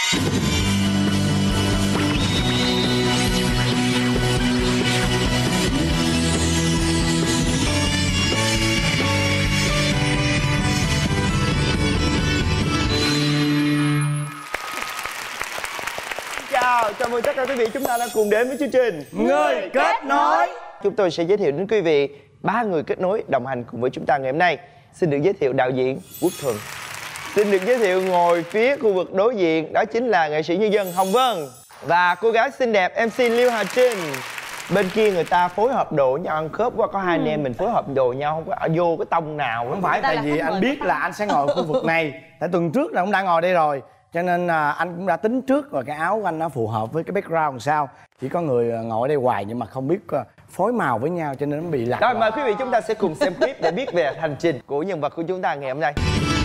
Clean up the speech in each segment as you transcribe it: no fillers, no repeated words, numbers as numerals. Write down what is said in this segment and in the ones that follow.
Chào mừng tất cả quý vị, chúng ta đã cùng đến với chương trình Người kết nối. Chúng tôi sẽ giới thiệu đến quý vị 3 người kết nối đồng hành cùng với chúng ta ngày hôm nay. Xin được giới thiệu đạo diễn Quốc Thuận. Xin được giới thiệu ngồi phía khu vực đối diện, đó chính là nghệ sĩ nhân dân Hồng Vân và cô gái xinh đẹp MC Liêu Hà Trinh. Bên kia người ta phối hợp đồ nhau ăn khớp quá, có hai anh em mình phối hợp đồ nhau không có vô cái tông nào. Không phải, tại vì anh biết là anh sẽ ngồi khu vực này. Tại tuần trước là cũng đã ngồi đây rồi, cho nên anh cũng đã tính trước rồi cái áo của anh nó phù hợp với cái background làm sao. Chỉ có người ngồi ở đây hoài nhưng mà không biết phối màu với nhau cho nên nó bị lạc. Rồi mời quý vị chúng ta sẽ cùng xem clip để biết về hành trình của nhân vật của chúng ta ngày hôm nay.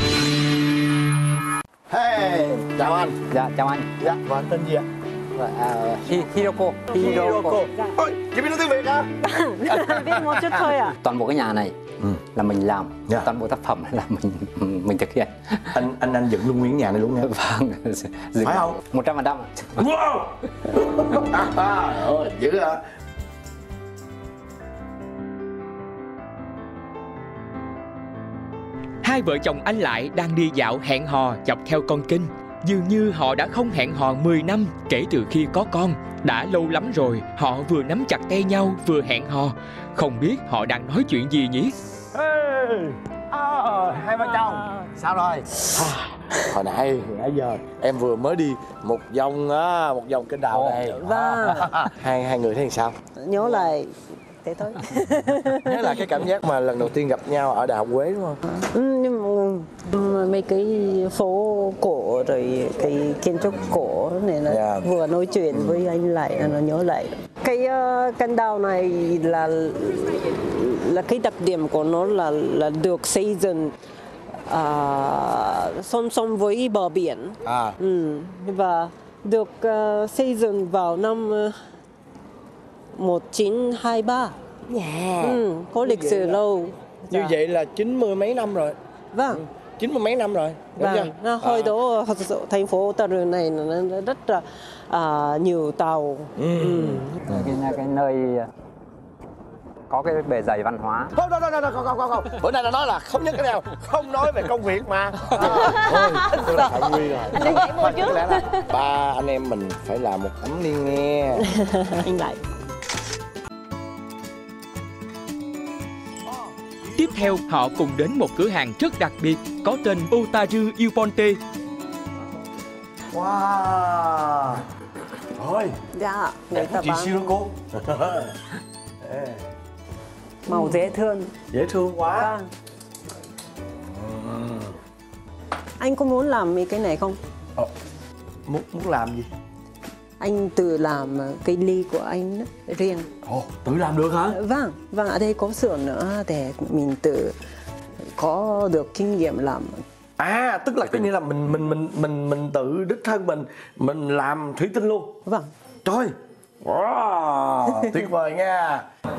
Hey, chào anh. Dạ, chào anh. Dạ, và anh tên gì ạ? Hiroko. Ôi, chị biết nói tiếng Việt hả? Biết một chút thôi à? Toàn bộ cái nhà này là mình làm, toàn bộ tác phẩm là mình thực hiện. Anh dựng luôn nguyên nhà này luôn nha. Vâng. Phải không? 100%. Wow. Dữ hả? Hai vợ chồng anh Lại đang đi dạo hẹn hò dọc theo con kênh. Dường như họ đã không hẹn hò 10 năm kể từ khi có con. Đã lâu lắm rồi, họ vừa nắm chặt tay nhau vừa hẹn hò. Không biết họ đang nói chuyện gì nhỉ? Hai vợ chồng sao rồi? Hồi nãy giờ em vừa mới đi một vòng kênh đào này. Vâng. Hai người thấy sao? Nhớ lại thế thôi. Nhớ là cái cảm giác mà lần đầu tiên gặp nhau ở Đại học Huế đúng không? Nhưng mà mấy cái phố cổ rồi cái kiến trúc cổ này là vừa nói chuyện với anh Lại là nó nhớ lại. Cái kênh đào này là cái đặc điểm của nó là được xây dựng song song với bờ biển. Và được xây dựng vào năm 1923. Có lịch sử lâu. Như vậy là 90 mấy năm rồi. Vâng. 90 mấy năm rồi. Vâng. Hồi đó thành phố Tà Rư này nó rất là nhiều tàu. Cái nơi có cái bề dày văn hóa. Không. Bữa nay là nói là không nhất cái nào, không nói về công việc mà. Thôi, tôi là phạm quy rồi. Anh nhảy vô chứ. Lẽ là ba anh em mình phải làm một tấm liên nghe. Anh Lại. Tiếp theo, họ cùng đến một cửa hàng rất đặc biệt có tên Otaru Iponte. Wow. Thôi. Dạ, người ta chị bán Shiroko. màu dễ thương. Dễ thương quá. Vâng. Anh có muốn làm cái này không? Muốn làm gì? Anh tự làm cái ly của anh đó, riêng. Tự làm được hả? Vâng, ở đây có xưởng nữa để mình tự có được kinh nghiệm làm. Tức là cái nghĩa là mình tự đích thân mình làm thủy tinh luôn. Vâng. Trời. Wow, tuyệt vời nha.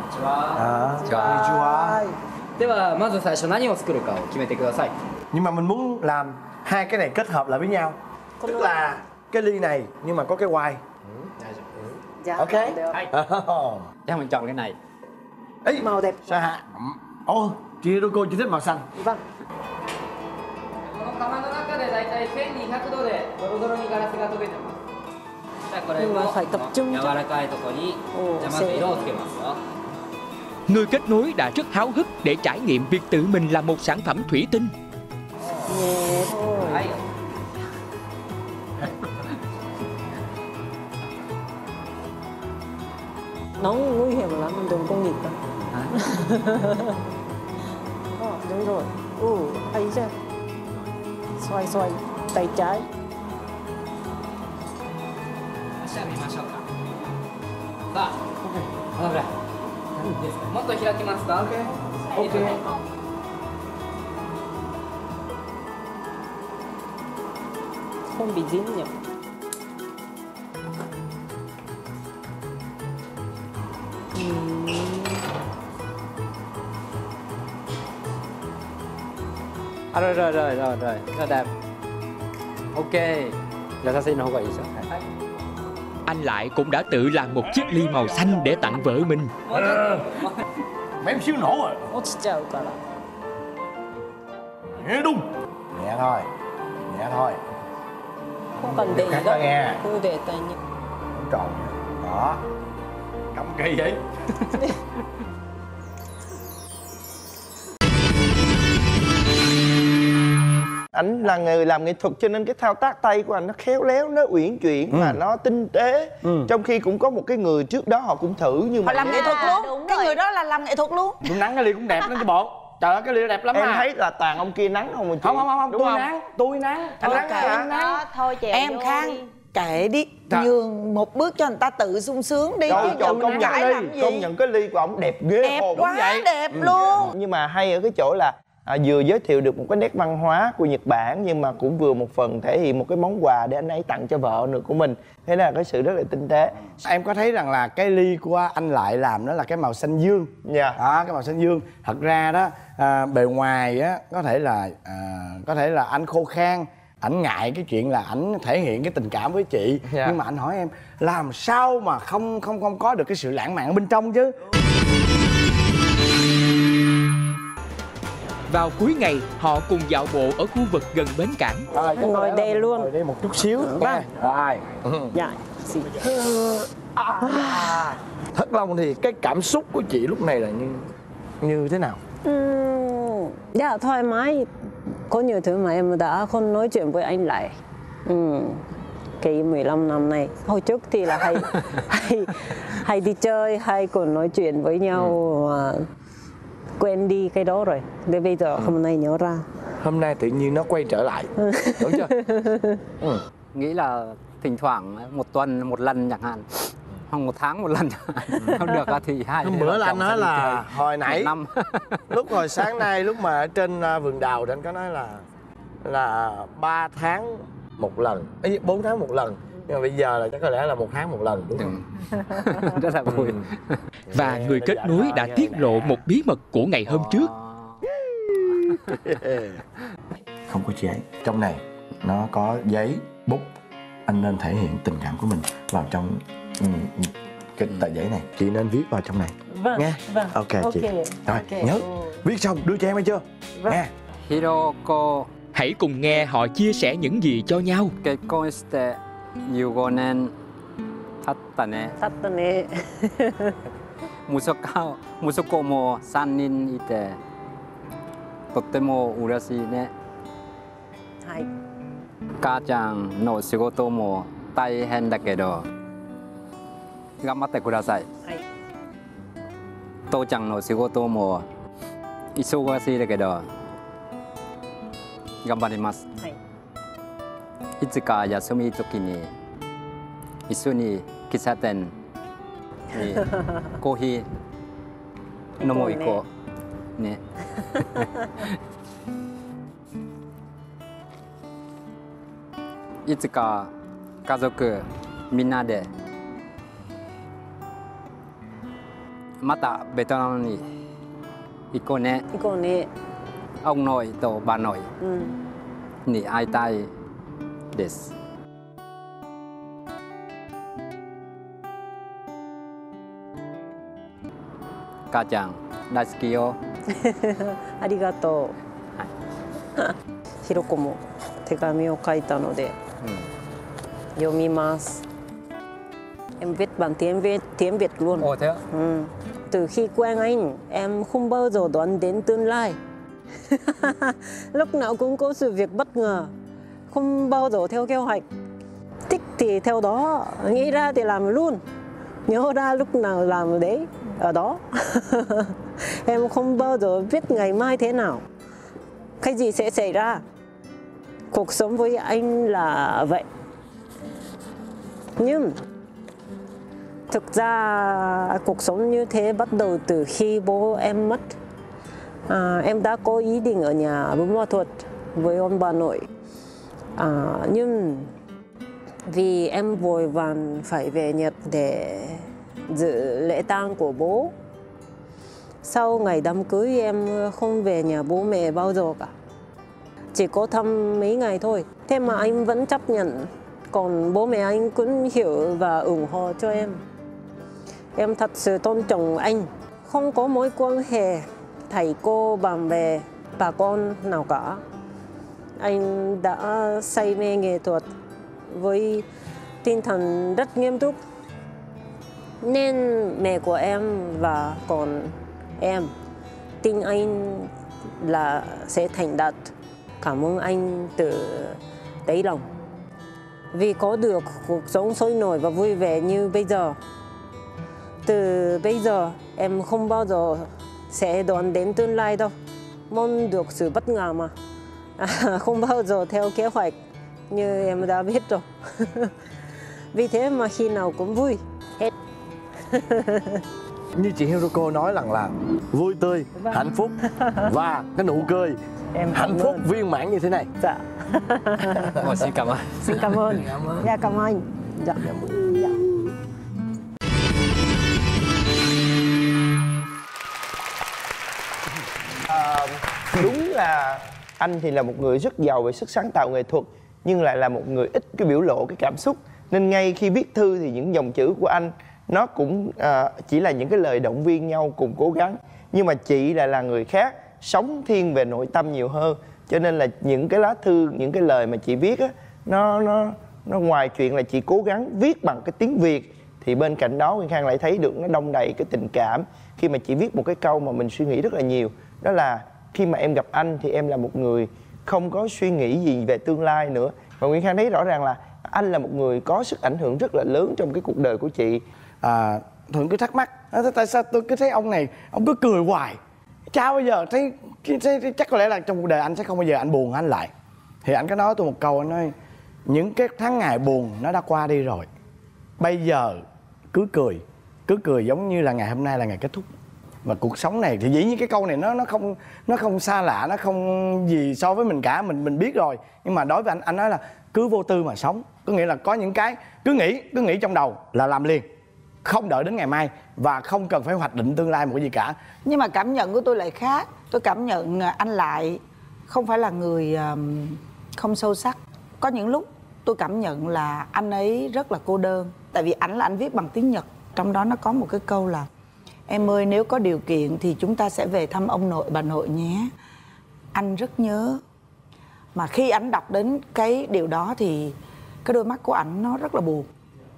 Nhưng mà mình muốn làm hai cái này kết hợp lại với nhau. Tức là cái ly này nhưng mà có cái quai. Dạ, ok. Chắc mình chọn cái này. Màu đẹp. Sao hả? Chị Hiroko chị thích màu xanh. Vâng. Nhưng mà phải tập trung cho. Người kết nối đã rất háo hức để trải nghiệm việc tự mình làm một sản phẩm thủy tinh. Nhẹ thôi. Nóng nguy hiểm lắm, mình đừng có nghịch đâu. Đúng rồi. Hay chứ. Xoay tay trái. Không bị dính nhỉ? Rồi, rất đẹp. Ok. Anh Lại cũng đã tự làm một chiếc ly màu xanh để tặng vợ mình. Mấy em xíu nổ rồi. 落ちちゃうから。 Nhẹ đùng. Nhẹ thôi. Nhẹ thôi. Không cần để Cắt đâu. ra nghe. Cứ để tay nhẹ. Tròn. Đó. Cắm cây vậy. Ảnh là người làm nghệ thuật cho nên cái thao tác tay của anh nó khéo léo, nó uyển chuyển và nó tinh tế. Trong khi cũng có một cái người trước đó họ cũng thử nhưng mà Họ làm nghệ thuật luôn. Cái người đó là làm nghệ thuật luôn. Tôi nắng cái ly cũng đẹp lắm chứ bộ. Trời ơi cái ly đẹp lắm em à. thấy là toàn ông kia nắng không mà chị. Không, đúng tôi không? nắng, tôi nắng. Anh nắng hả? Đó, thôi chèo em vô Khang đi. kệ đi, nhường một bước cho người ta tự sung sướng đi. Trời, Chứ giờ công mình nhận cãi ly, làm gì? công nhận cái ly của ổng đẹp ghê. Đẹp hồn. quá, Đúng vậy. đẹp luôn. Nhưng mà hay ở cái chỗ là vừa giới thiệu được một cái nét văn hóa của Nhật Bản nhưng mà cũng vừa một phần thể hiện một cái món quà để anh ấy tặng cho vợ nữa của mình. Thế là cái sự rất là tinh tế. Em có thấy rằng là cái ly của anh Lại làm đó là cái màu xanh dương. Dạ. Đó, cái màu xanh dương. Thật ra đó bề ngoài á có thể là anh khô khan, ảnh ngại cái chuyện là ảnh thể hiện cái tình cảm với chị. Dạ. Nhưng mà anh hỏi em làm sao mà không có được cái sự lãng mạn ở bên trong chứ. Vào cuối ngày, họ cùng dạo bộ ở khu vực gần bến cảng. Ngồi đây luôn. Ngồi đây một chút xíu. Vâng. Rồi. Dạ. Xin. Thất Long thì cái cảm xúc của chị lúc này là như thế nào? Dạ thoải mái. Có nhiều thứ mà em đã không nói chuyện với anh Lại. Cái 15 năm này. Hồi trước thì là hay đi chơi, hay còn nói chuyện với nhau. Quên đi cái đó rồi. Để bây giờ hôm nay nhớ ra. Hôm nay tự nhiên nó quay trở lại. Đúng chưa? Nghĩ là thỉnh thoảng một tuần một lần chẳng hạn, hoặc một tháng một lần chẳng hạn. Không được thì hai Hôm bữa là anh nói là hồi nãy năm. lúc hồi sáng nay lúc mà ở trên vườn đào thì anh có nói là 3 tháng một lần, 4 tháng một lần. Nhưng mà bây giờ là chắc có lẽ là 1 tháng một lần, đúng không? Rất là vui. Và người kết nối đã tiết lộ một bí mật của ngày hôm trước. Không có chị ấy. Trong này nó có giấy, bút. Anh nên thể hiện tình cảm của mình vào trong cái tờ giấy này. Chị nên viết vào trong này. Vâng. Nghe? Vâng. Ok chị. Rồi, Ok. nhớ. Viết xong đưa cho em hay chưa? Vâng. Nghe. Hiroko Hãy cùng nghe họ chia sẻ những gì cho nhau. 結婚して15年経ったね。 Tắt nè. 息子も3人いて、とっても嬉しいね。 Hay. 母ちゃんの仕事も大変だけど、頑張ってください。 Hay. 父ちゃんの仕事も忙しいだけど、頑張ります。 Hay. いつか休み時に一緒に喫茶店にコーヒー飲もう行こうね。いつか家族みんなでまたベトナムに行こうね。 Cái con nè. Ông nộiとbà nội Ừ. に会いたいです。母ちゃん大好きよ。 ありがとう。ひろこも手紙を書いたので読みます。Em viết bằng tiếng Việt luôn. Ồ thế ạ? Từ khi quen anh, em không bao giờ đoán đến tương lai. Lúc nào cũng có sự việc bất ngờ, không bao giờ theo kế hoạch. Thích thì theo đó, nghĩ ra thì làm luôn. Nhớ ra lúc nào làm đấy, ở đó. Em không bao giờ biết ngày mai thế nào, cái gì sẽ xảy ra. Cuộc sống với anh là vậy. Nhưng thực ra cuộc sống như thế bắt đầu từ khi bố em mất. Em đã có ý định ở nhà Buôn Ma Thuột với ông bà nội. Nhưng vì em vội vàng phải về Nhật để dự lễ tang của bố. Sau ngày đám cưới em không về nhà bố mẹ bao giờ cả. Chỉ có thăm mấy ngày thôi. Thế mà anh vẫn chấp nhận còn bố mẹ anh cũng hiểu và ủng hộ cho em. Em thật sự tôn trọng anh, không có mối quan hệ thầy cô, bạn bè, bà con nào cả. Anh đã say mê nghệ thuật với tinh thần rất nghiêm túc, nên mẹ của em và còn em tin anh là sẽ thành đạt. Cảm ơn anh từ đáy lòng vì có được cuộc sống sôi nổi và vui vẻ như bây giờ. Từ bây giờ em không bao giờ sẽ đoán đến tương lai đâu, mong được sự bất ngờ mà. Không bao giờ theo kế hoạch như em đã biết rồi. Vì thế mà khi nào cũng vui hết. Như chị Hiroko nói rằng là vui tươi, hạnh phúc và cái nụ cười Em hạnh phúc viên mãn như thế này. Dạ. Xin cảm ơn. Xin cảm ơn. Dạ, cảm ơn. Dạ. Dạ. Đúng là anh thì là một người rất giàu về sức sáng tạo nghệ thuật, nhưng lại là một người ít cái biểu lộ cái cảm xúc, nên ngay khi viết thư thì những dòng chữ của anh nó cũng chỉ là những cái lời động viên nhau cùng cố gắng. Nhưng mà chị lại là người khác, sống thiên về nội tâm nhiều hơn, cho nên là những cái lá thư, những cái lời mà chị viết á, nó ngoài chuyện là chị cố gắng viết bằng cái tiếng Việt, thì bên cạnh đó Nguyên Khang lại thấy được nó đong đầy cái tình cảm khi mà chị viết một cái câu mà mình suy nghĩ rất là nhiều, đó là khi mà em gặp anh thì em là một người không có suy nghĩ gì về tương lai nữa. Và Nguyên Khang thấy rõ ràng là anh là một người có sức ảnh hưởng rất là lớn trong cái cuộc đời của chị. Thuận cứ thắc mắc tại sao tôi cứ thấy ông này ông cứ cười hoài, chả bao giờ thấy chắc có lẽ là trong cuộc đời anh sẽ không bao giờ anh buồn anh lại. Thì anh có nói tôi một câu, anh nói những cái tháng ngày buồn nó đã qua đi rồi, bây giờ cứ cười giống như là ngày hôm nay là ngày kết thúc. Và cuộc sống này thì dĩ nhiên cái câu này nó không xa lạ, nó không gì so với mình cả, mình biết rồi. Nhưng mà đối với anh nói là cứ vô tư mà sống, có nghĩa là có những cái cứ nghĩ trong đầu là làm liền, không đợi đến ngày mai và không cần phải hoạch định tương lai một cái gì cả. Nhưng mà cảm nhận của tôi lại khác. Tôi cảm nhận anh lại không phải là người không sâu sắc. Có những lúc tôi cảm nhận là anh ấy rất là cô đơn. Tại vì ảnh là anh viết bằng tiếng Nhật, trong đó nó có một cái câu là: em ơi, nếu có điều kiện thì chúng ta sẽ về thăm ông nội bà nội nhé, anh rất nhớ. Mà khi ảnh đọc đến cái điều đó thì cái đôi mắt của ảnh nó rất là buồn.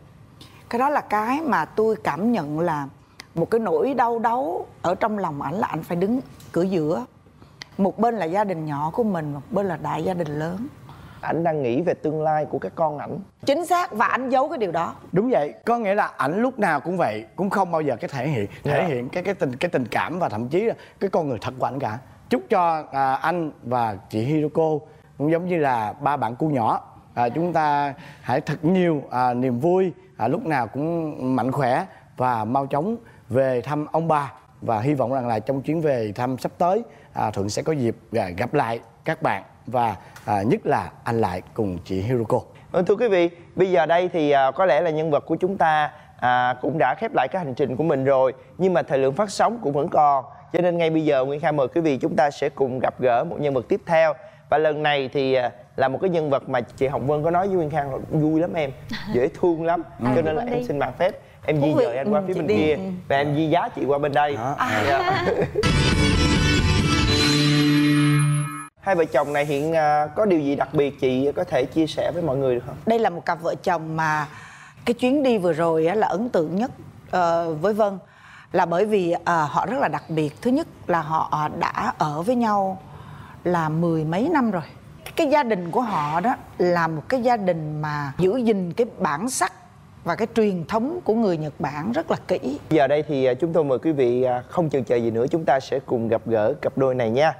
Cái đó là cái mà tôi cảm nhận là một cái nỗi đau đớn ở trong lòng ảnh, là ảnh phải đứng cửa giữa. Một bên là gia đình nhỏ của mình, một bên là đại gia đình lớn. Ảnh đang nghĩ về tương lai của các con ảnh. Chính xác, và ảnh giấu cái điều đó. Đúng vậy, có nghĩa là ảnh lúc nào cũng vậy, cũng không bao giờ cái thể hiện cái tình cảm và thậm chí là cái con người thật của ảnh cả. Chúc cho anh và chị Hiroko cũng giống như là ba bạn cu nhỏ, chúng ta hãy thật nhiều niềm vui, lúc nào cũng mạnh khỏe và mau chóng về thăm ông bà. Và hy vọng rằng là trong chuyến về thăm sắp tới, Thuận sẽ có dịp gặp lại các bạn và nhất là anh lại cùng chị Hiroko. Thưa quý vị, bây giờ đây thì có lẽ là nhân vật của chúng ta cũng đã khép lại cái hành trình của mình rồi, nhưng mà thời lượng phát sóng cũng vẫn còn, cho nên ngay bây giờ Nguyên Khang mời quý vị chúng ta sẽ cùng gặp gỡ một nhân vật tiếp theo. Và lần này thì là một cái nhân vật mà chị Hồng Vân có nói với Nguyên Khang là vui lắm em, dễ thương lắm, cho nên là em xin mạng phép em di dời anh qua phía bên kia và em di giá chị qua bên đây. Hai vợ chồng này hiện có điều gì đặc biệt chị có thể chia sẻ với mọi người được không? Đây là một cặp vợ chồng mà cái chuyến đi vừa rồi là ấn tượng nhất với Vân, là bởi vì họ rất là đặc biệt. Thứ nhất là họ đã ở với nhau là 10 mấy năm rồi. Cái gia đình của họ đó là một cái gia đình mà giữ gìn cái bản sắc và cái truyền thống của người Nhật Bản rất là kỹ. Giờ đây thì chúng tôi mời quý vị không chần chờ gì nữa, chúng ta sẽ cùng gặp gỡ cặp đôi này nha.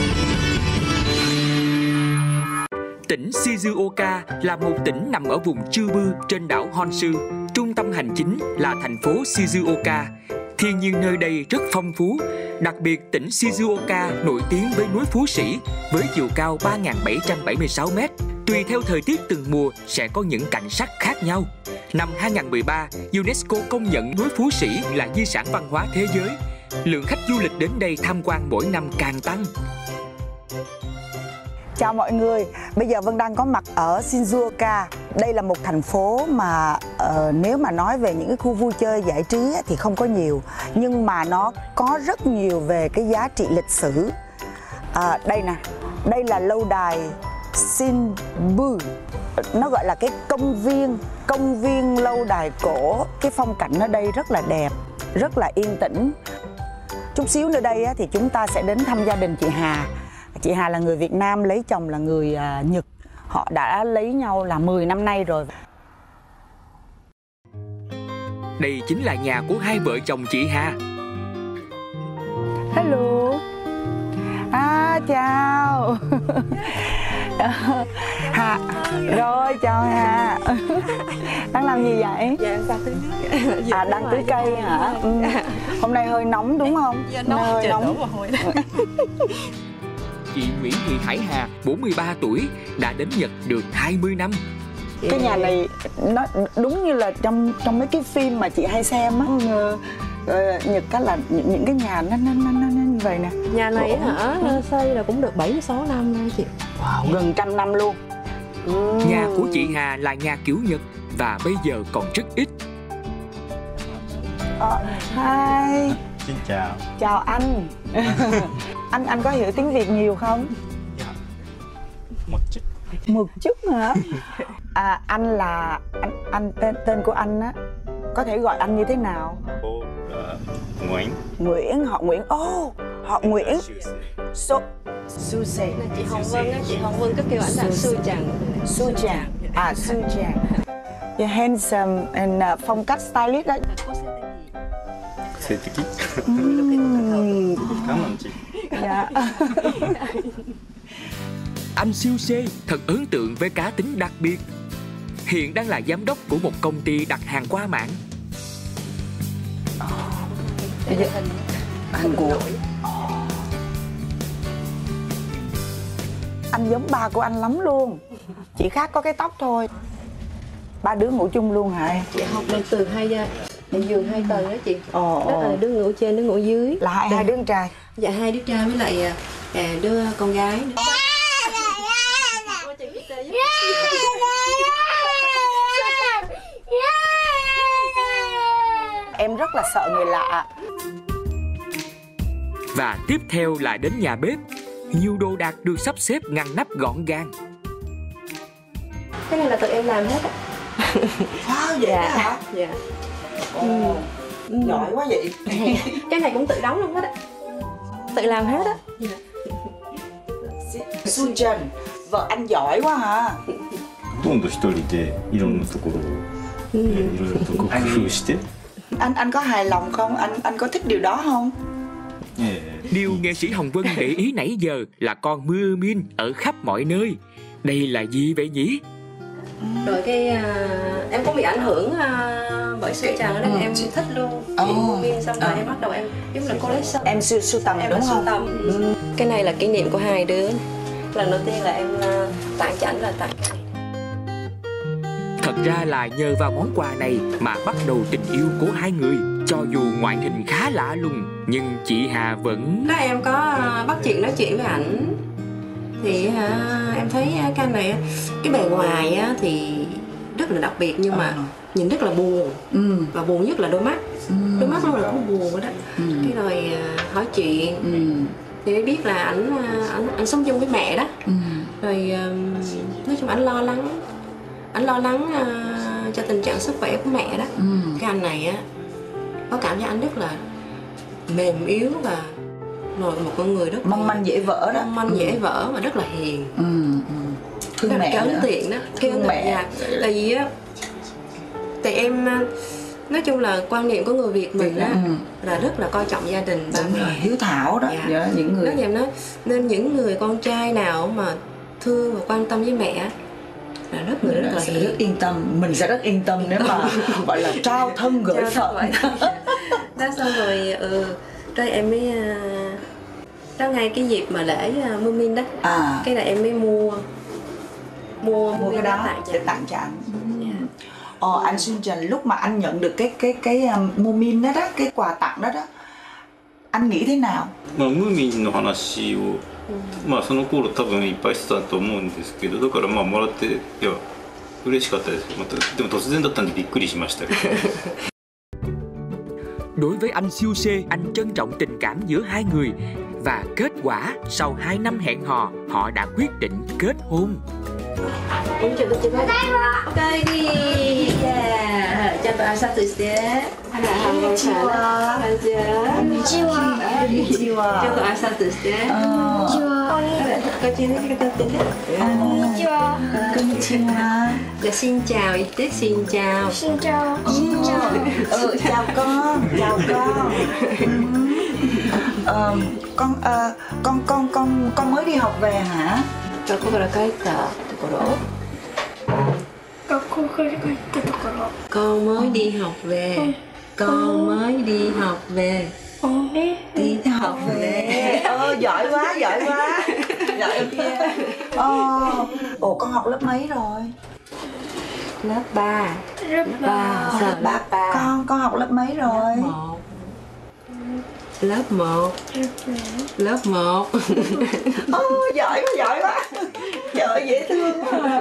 Tỉnh Shizuoka là một tỉnh nằm ở vùng Chubu trên đảo Honshu. Trung tâm hành chính là thành phố Shizuoka. Thiên nhiên nơi đây rất phong phú. Đặc biệt tỉnh Shizuoka nổi tiếng với núi Phú Sĩ với chiều cao 3.776 m. Tùy theo thời tiết từng mùa sẽ có những cảnh sắc khác nhau. Năm 2013, UNESCO công nhận núi Phú Sĩ là di sản văn hóa thế giới. Lượng khách du lịch đến đây tham quan mỗi năm càng tăng. Chào mọi người, bây giờ Vân đang có mặt ở Shizuoka. Đây là một thành phố mà nếu mà nói về những cái khu vui chơi giải trí thì không có nhiều, nhưng mà nó có rất nhiều về cái giá trị lịch sử. Đây nè, đây là lâu đài Shinbu. Nó gọi là cái công viên lâu đài cổ. Cái phong cảnh ở đây rất là đẹp, rất là yên tĩnh. Chút xíu nữa đây thì chúng ta sẽ đến thăm gia đình chị Hà. Chị Hà là người Việt Nam, lấy chồng là người Nhật. Họ đã lấy nhau là 10 năm nay rồi. Đây chính là nhà của hai vợ chồng chị Hà. Hello. Chào. Hà. Rồi, chào Hà. Đang làm gì vậy? Dạ em đang tưới nước. Đang tưới cây hả? Hôm nay hơi nóng đúng không? Dạ hơi nóng. Chị Nguyễn Thị Hải Hà, 43 tuổi, đã đến Nhật được 20 năm. Cái nhà này nó đúng như là trong mấy cái phim mà chị hay xem á. Nhật á là những cái nhà nó như vậy nè. Nhà này hả, xây là cũng được 76 năm rồi chị. Wow, gần 100 năm luôn. Nhà của chị Hà là nhà kiểu Nhật và bây giờ còn rất ít. Hi. Xin chào. Chào anh. Anh có hiểu tiếng Việt nhiều không? Dạ. Một chút. Một chút hả? Anh là anh tên của anh á, có thể gọi anh như thế nào? Cô là Nguyễn. Nguyễn, họ Nguyễn. Họ Nguyễn. Suse. Chị Hồng Vân á, chị Hồng Vân cứ kêu ảnh là Su Chàng. Su Chàng. Su Chàng. Yeah, handsome and phong cách stylish đấy. Sẽ thích. Cảm ơn chị. Dạ. Anh siêu xê thật ấn tượng với cá tính đặc biệt. Hiện đang là giám đốc của một công ty đặt hàng qua mạng. Anh của anh giống ba của anh lắm luôn, chỉ khác có cái tóc thôi. Ba đứa ngủ chung luôn hả em? Chị học lên từ hai giường 2 tầng đó chị. Đó là đứa ngủ trên, đứa ngủ dưới. Là hai đứa con trai? Dạ 2 đứa trai với lại đứa con gái. Em rất là sợ người lạ. Và tiếp theo là đến nhà bếp. Nhiều đồ đạc được sắp xếp ngăn nắp gọn gàng. Cái này là tụi em làm hết á. Wow, vậy đó hả? Dạ. Giỏi quá vậy. Cái này cũng tự đóng luôn hết á. Tự làm hết á. Sunjan, vợ anh giỏi quá hả? ほとんど一人でいろんなところをいろいろと工夫して。 Anh có hài lòng không? Anh có thích điều đó không? Điều nghệ sĩ Hồng Vân để ý nãy giờ là con mưa min ở khắp mọi nơi. Đây là gì vậy nhỉ? Rồi cái em cũng bị ảnh hưởng bởi Su Chàng nên em thích luôn. Mua viên xong rồi em bắt đầu em giống là collection. Em sưu tầm em đúng không? Sưu tầm. Cái này là kỷ niệm của hai đứa. Lần đầu tiên là em tặng cho ảnh là tặng cái này. Thật ra là nhờ vào món quà này mà bắt đầu tình yêu của hai người. Cho dù ngoại hình khá lạ lùng, nhưng chị Hà vẫn... Đó em có bắt chuyện nói chuyện với ảnh. Thì em thấy cái này, cái bề ngoài thì rất là đặc biệt nhưng mà nhìn rất là buồn. Và buồn nhất là đôi mắt. Đôi mắt luôn là cũng buồn rồi đó. Cái rồi hỏi chuyện thì mới biết là ảnh sống chung với mẹ đó. Rồi nói chung ảnh lo lắng. Anh lo lắng cho tình trạng sức khỏe của mẹ đó. Cái anh này á có cảm giác anh rất là mềm yếu và một con người rất mong manh dễ vỡ đó. Mong manh dễ vỡ mà rất là hiền. Thương mẹ ấn tiện đó. Thương mẹ. Tại vì á, tại em nói chung là quan niệm của người Việt mình á là rất là coi trọng gia đình, ba mẹ, hiếu thảo đó. Dạ. Những người nói nói nên những người con trai nào mà thương và quan tâm với mẹ là rất là sẽ rất yên tâm, mình sẽ rất yên tâm nếu mà gọi là trao thân gửi phận. Đó xong rồi rồi em mới đó ngay cái dịp mà lễ Moomin đó, cái là em mới mua cái đó để tặng cho anh. Anh Sunjan, lúc mà anh nhận được cái Moomin đó, cái quà tặng đó, anh nghĩ thế nào? ムーミンの話をまあその頃多分いっぱいしてたと思うんですけど、だからまあもらっていや嬉しかったです。またでも突然だったんでびっくりしましたけど。 Đối với anh siêu C, anh trân trọng tình cảm giữa hai người. Và kết quả, sau 2 năm hẹn hò, họ đã quyết định kết hôn. Ok đi. Yeah. Cho tôi ăn sát tử xế. Konnichiwa. Cho tôi ăn sát tử xế. Cô chị nói cái tên đấy. Konnichiwa. Dạ xin chào y tế, xin chào. Xin chào. Chào con. Chào con. Con mới đi học về hả? 学校から帰ったところ。 学校から帰ったところ。 Con mới đi học về. Con mới đi học về. Con biết. Đi học về. Giỏi quá. Giỏi kia. Ồ, con học lớp mấy rồi? Lớp 3. Lớp 3. Lớp 3. Con học lớp mấy rồi? Lớp 1. Lớp 1. Giỏi quá. Trời ơi, dễ thương quá.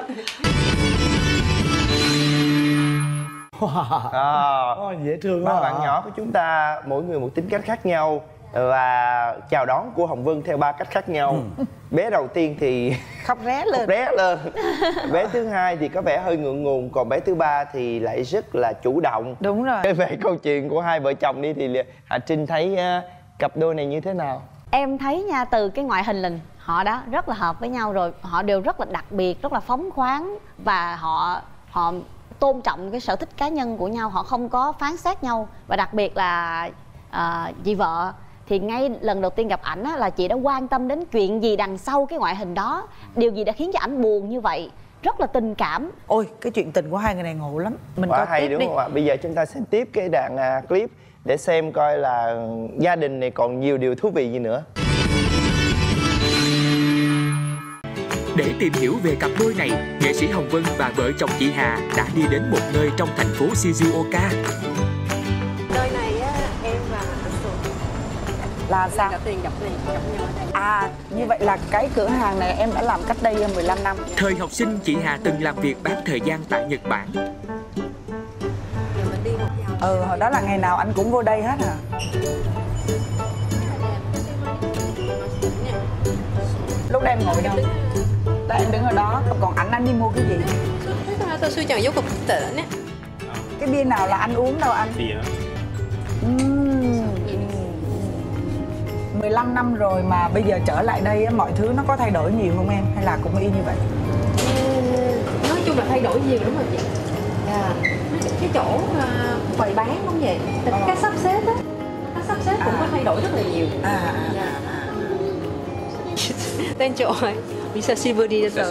Dễ thương Ba quá. bạn nhỏ của chúng ta mỗi người một tính cách khác nhau và chào đón cô Hồng Vân theo 3 cách khác nhau. Bé đầu tiên thì Khóc ré lên. Bé thứ hai thì có vẻ hơi ngượng ngùng, còn bé thứ ba thì lại rất là chủ động. Đúng rồi. Về câu chuyện của hai vợ chồng đi thì Hà Trinh thấy cặp đôi này như thế nào? Em thấy nha, từ cái ngoại hình là họ đã rất là hợp với nhau rồi. Họ đều rất là đặc biệt, rất là phóng khoáng. Và họ tôn trọng cái sở thích cá nhân của nhau. Họ không có phán xét nhau. Và đặc biệt là chị vợ thì ngay lần đầu tiên gặp ảnh là chị đã quan tâm đến chuyện gì đằng sau cái ngoại hình đó. Điều gì đã khiến cho ảnh buồn như vậy. Rất là tình cảm. Ôi, cái chuyện tình của hai người này ngộ lắm. Mình Quá coi hay tiếp đúng đi. không ạ? Bây giờ chúng ta xem tiếp cái đoạn clip để xem coi là gia đình này còn nhiều điều thú vị gì nữa. Để tìm hiểu về cặp đôi này, nghệ sĩ Hồng Vân và vợ chồng chị Hà đã đi đến một nơi trong thành phố Shizuoka. Nơi này á, em và anh Phượng Là sao? gặp nhau ở đây. À, như vậy là cái cửa hàng này em đã làm cách đây 15 năm. Thời học sinh, chị Hà từng làm việc bán thời gian tại Nhật Bản. Rồi mình đi một vòng. Hồi đó là ngày nào anh cũng vô đây hết hả? Lúc đó em ngồi đâu? Là em đứng ở đó, còn anh đi mua cái gì? Tôi suy chọn dấu cục tệ nè. Cái bia nào là anh uống đâu anh? Bia. 15 năm rồi mà bây giờ trở lại đây mọi thứ nó có thay đổi nhiều không em? Hay là cũng y như vậy? Nói chung là thay đổi nhiều lắm rồi chị. Cái chỗ quầy bán cũng vậy. Cái sắp xếp á, cái sắp xếp cũng có thay đổi rất là nhiều. Tên chỗ ấy, Misashiburi desu.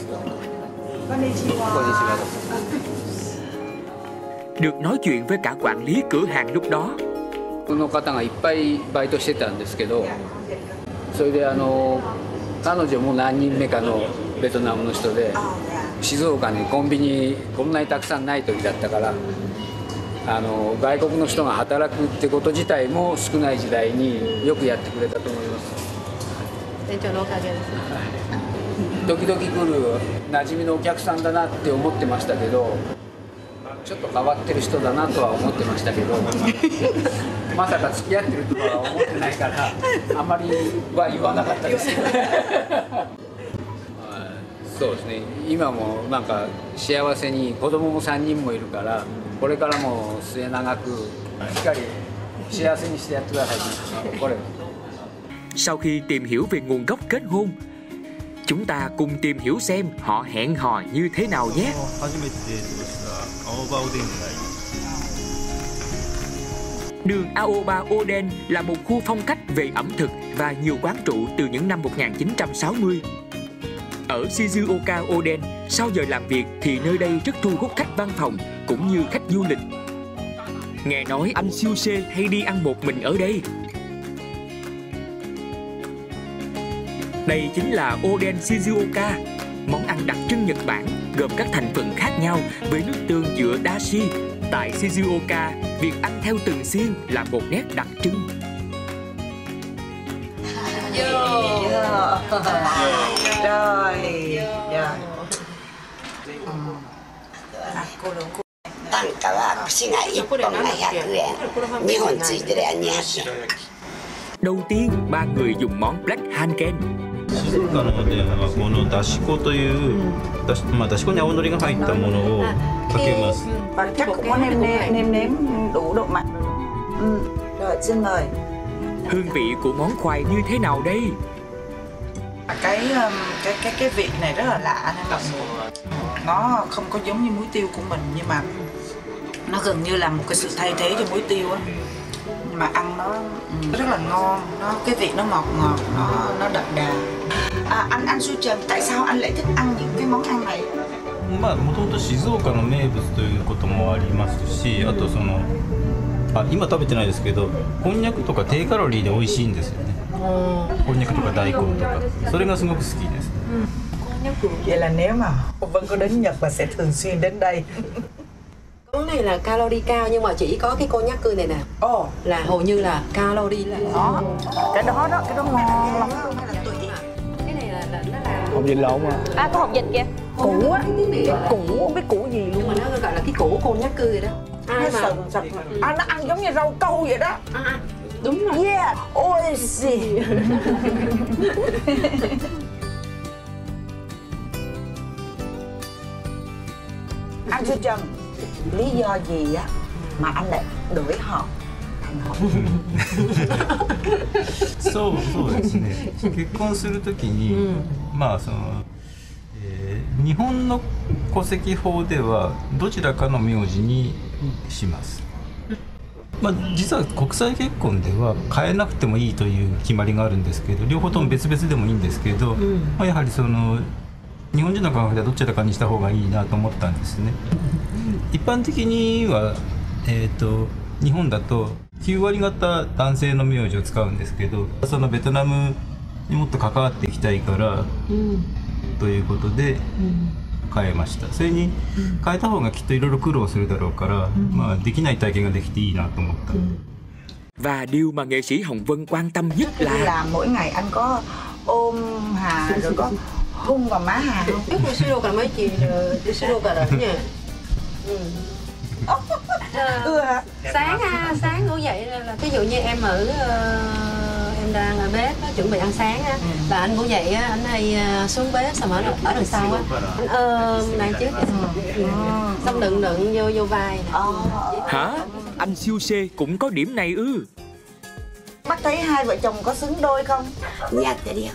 Được nói chuyện với cả quản lý cửa hàng lúc đó. この方がいっぱいバイトしてたんですけど、それで彼女も何人目かのベトナムの人で、静岡にコンビニこんなにたくさんない時だったから、外国の人が働くってこと自体も少ない時代によくやってくれたと思います。 店長のおかげです。 時々来る馴染みのお客さんだなって思ってましたけど、ちょっと変わってる人だなとは思ってましたけどまさか付き合ってるとは思ってないからあまりは言わなかったですそうですね、今もなんか幸せに子供も3人もいるからこれからも末永くしっかり幸せにしてやってくださいこれ Sau khi tìm hiểu về nguồn gốc kết hôn, chúng ta cùng tìm hiểu xem họ hẹn hò như thế nào nhé. Đường Aoba Oden là một khu phong cách về ẩm thực và nhiều quán trụ từ những năm 1960. Ở Shizuoka Oden, sau giờ làm việc thì nơi đây rất thu hút khách văn phòng cũng như khách du lịch. Nghe nói anh siêu C hay đi ăn một mình ở đây. Đây chính là Oden Shizuoka, món ăn đặc trưng Nhật Bản gồm các thành phần khác nhau với nước tương dựa dashi. Tại Shizuoka, việc ăn theo từng xiên là một nét đặc trưng. 単価は串が1本が100円、2本ついてりゃ200円。 Đầu tiên, ba người dùng món Black Hanken. 静岡のおでんはこのだし粉というだし粉に青のりが入ったものをかけます。 Và chắc cũng có nêm nếm đủ độ mặn. Rồi xin mời. Hương vị của món khoai như thế nào đây? Cái vị này rất là lạ nên mọi người. Nó không có giống như muối tiêu của mình nhưng mà nó gần như là một cái sự thay thế cho muối tiêu á. Nhưng mà ăn nó rất là ngon, cái vị nó ngọt ngọt, nó đậm đà. Anh Su Trần, tại sao anh lại thích ăn những cái món ăn này? まあもともと静岡の名物ということもありますし、あと今食べてないですけど、こんにゃくとか低カロリーで美味しいんですよね。こんにゃくとか大根とか、それがすごく好きです。 Vậy là nếu mà Vân có đến Nhật là sẽ thường xuyên đến đây. Món này là calorie cao nhưng mà chỉ có cái cô nhắc cươi này nè. Là hầu như là calorie là đó. Cái đó ngon lắm. Cái này là nó làm hột vịt lộn mà. Có hột vịt kìa. Củ á, củ không biết củ gì luôn. Nhưng mà nó gọi là cái củ cô nhắc cươi rồi đó. Nó sần sật. Nó ăn giống như rau câu vậy đó. Đúng rồi. Yeah, ôi gì. Anh Su Trần, lý do gì á mà anh lại đổi họ thành họ? そうですね。結婚するときに、まあ日本の戸籍法ではどちらかの名字にします。まあ実は国際結婚では変えなくてもいいという決まりがあるんですけど、両方とも別々でもいいんですけど、まあやはり日本人の感覚ではどちらかにした方がいいなと思ったんですね。一般的には日本だと9割方男性の名字を使うんですけど、ベトナムにもっと関わっていきたいから、ということで変えました。それに変えた方がきっといろいろ苦労するだろうから、まあできない体験ができていいなと思った。 Và điều mà nghệ sĩ Hồng Vân quan tâm nhất là mỗi ngày anh có ôm Hà rồi có hôn vào má Hà không? Biết cô siro cả mấy chị siro cả đó nha. Sáng ngủ dậy là ví dụ như em em đang ở bếp chuẩn bị ăn sáng á, là anh ngủ dậy á, anh hay xuống bếp xong ở đằng sau á, anh ôm nàng trước xong đựng vô vai. Hả? Anh siêu xê cũng có điểm này ư? Bác thấy hai vợ chồng có xứng đôi không? Dạ thế đi.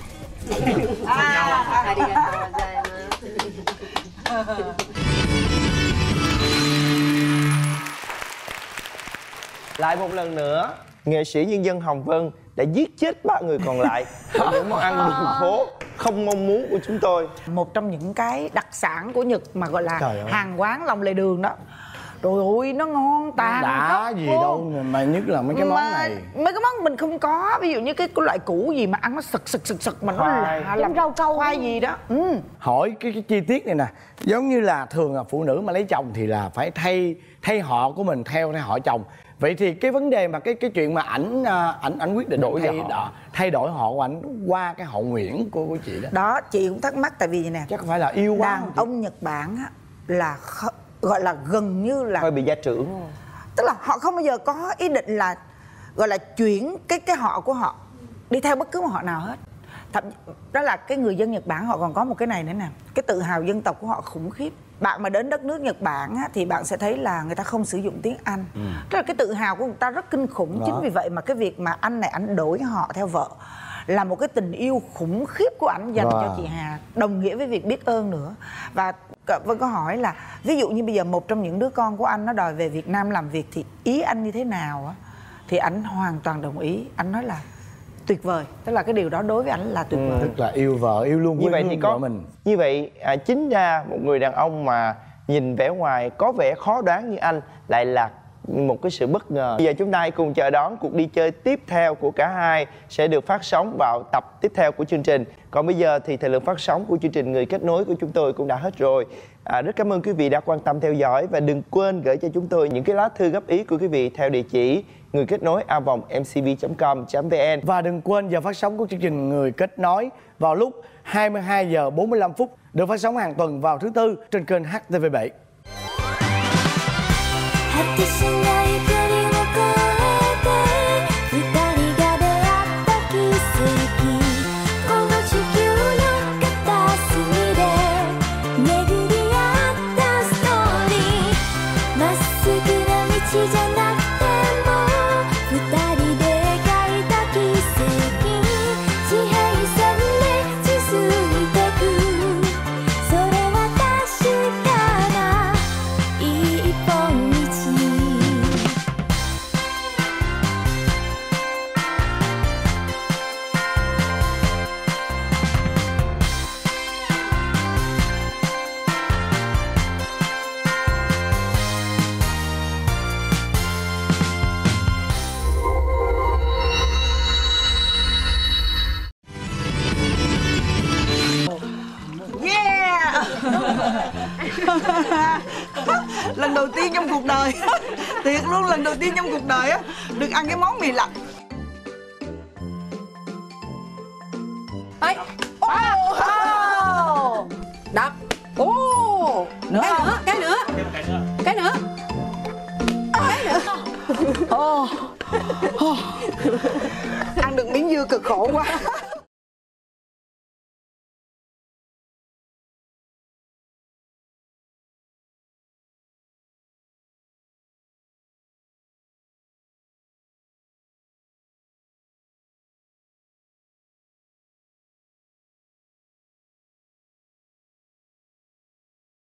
Lại một lần nữa, nghệ sĩ nhân dân Hồng Vân đã giết chết ba người còn lại bằng những món ăn đường phố không mong muốn của chúng tôi. Một trong những cái đặc sản của Nhật mà gọi là hàng quán lòng lề đường đó. Trời ơi, nó ngon tàn đã gì đâu mà nhất là mấy cái món này. Mấy cái món mình không có, ví dụ như cái loại củ gì mà ăn nó sực mà nó là làm rau câu khoai gì đó. Hỏi cái chi tiết này nè, giống như là thường là phụ nữ mà lấy chồng thì là phải thay họ của mình theo họ chồng. Vậy thì cái vấn đề mà cái chuyện mà ảnh quyết định thay đổi họ của ảnh qua cái họ Nguyễn của chị đó. Đó, chị cũng thắc mắc tại vì vậy nè. Chắc phải là yêu quá. Đàn ông Nhật Bản á là gọi là gần như là hơi bị gia trưởng. Tức là họ không bao giờ có ý định là gọi là chuyển cái họ của họ đi theo bất cứ một họ nào hết. Đó là cái người dân Nhật Bản họ còn có một cái này nữa nè, cái tự hào dân tộc của họ khủng khiếp. Bạn mà đến đất nước Nhật Bản á, thì bạn sẽ thấy là người ta không sử dụng tiếng Anh. Tức là cái tự hào của người ta rất kinh khủng. Chính vì vậy mà cái việc mà anh này anh đổi họ theo vợ là một cái tình yêu khủng khiếp của ảnh dành cho chị Hà, đồng nghĩa với việc biết ơn nữa. Và Vân có hỏi là ví dụ như bây giờ một trong những đứa con của anh nó đòi về Việt Nam làm việc thì ý anh như thế nào á, thì anh hoàn toàn đồng ý. Anh nói là tuyệt vời, tức là cái điều đó đối với anh là tuyệt vời. Tức là yêu vợ, yêu luôn như vậy thì có vợ mình. Như vậy chính ra một người đàn ông mà nhìn vẻ ngoài có vẻ khó đoán như anh lại là một cái sự bất ngờ. Bây giờ chúng ta hãy cùng chờ đón cuộc đi chơi tiếp theo của cả hai sẽ được phát sóng vào tập tiếp theo của chương trình. Còn bây giờ thì thời lượng phát sóng của chương trình Người Kết Nối của chúng tôi cũng đã hết rồi. Rất cảm ơn quý vị đã quan tâm theo dõi và đừng quên gửi cho chúng tôi những cái lá thư góp ý của quý vị theo địa chỉ người kết nối @mcv.com.vn. Và đừng quên giờ phát sóng của chương trình Người Kết Nối vào lúc 22 giờ 45 phút, được phát sóng hàng tuần vào thứ Tư trên kênh HTV7. Lần đầu tiên trong cuộc đời thiệt luôn, lần đầu tiên trong cuộc đời á được ăn cái món mì lạnh. Đập. Nữa cái nữa cái nữa Ăn được miếng dưa cực khổ quá.